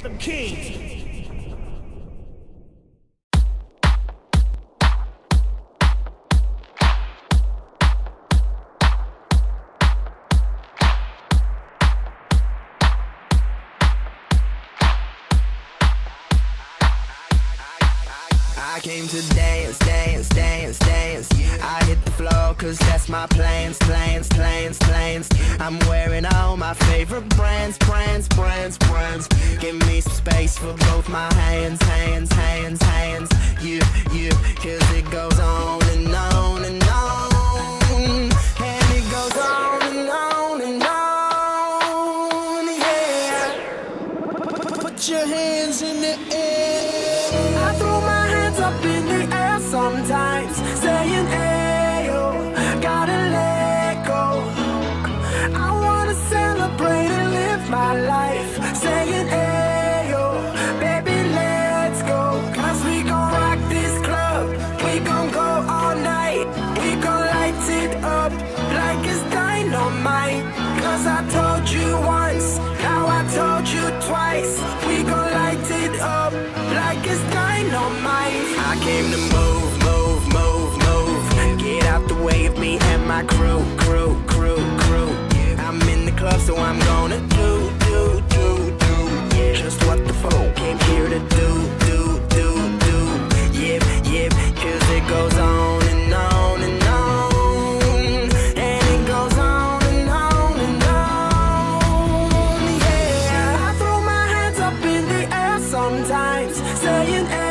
Them Kings. I came to dance, dance, dance, dance. I hit the floor cause that's my plans, plans, plans, plans. I'm wearing all my favorite brands, brands, brands, brands. Give me some space for both my hands, hands, hands, hands. You, cause it goes on and on and on. And it goes on and on and on, yeah. Put your hands in the air. I throw my hands up in the air sometimes, saying, ayo, gotta let go. I wanna celebrate and live my life, saying, ayo, baby, let's go. Cause we gon' rock this club, we gon' go all night. We gon' light it up like it's dynamite. Cause I told you once, now I told you twice. We gon' light it up like it's dynamite. I came to move, move, move, move. Get out the way of me and my crew, crew, crew, crew. I'm in the club, so I'm gonna do, yeah. Just what the folk came here to do, yep, yep. Cause it goes on and on and on. And it goes on and on and on, yeah. I throw my hands up in the air sometimes, saying,